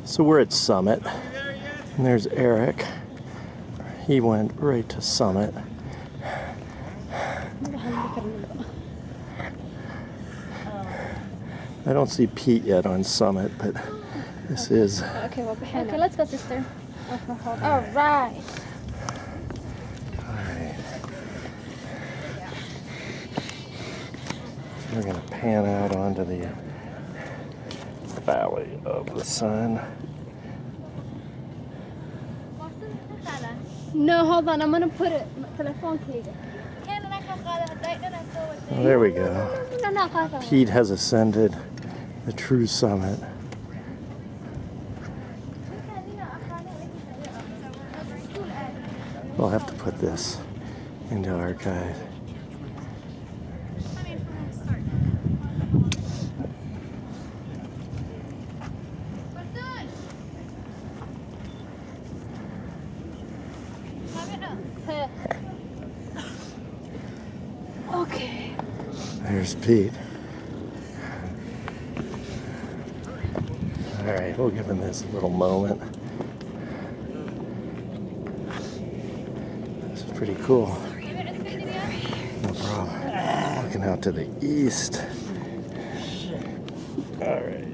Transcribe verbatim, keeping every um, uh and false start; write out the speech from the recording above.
So we're at Summit, and there's Eric. He went right to Summit. I don't see Pete yet on Summit, but this is... Okay, well, okay, let's go, sister. All right. Alright. We're going to pan out onto the Valley of the Sun. No, hold on. I'm going to put it. Telephone case. Well, there we go. Pete has ascended the true summit. We'll have to put this into archive. Okay. There's Pete. All right, we'll give him this little moment. This is pretty cool. No problem. Looking out to the east. All right.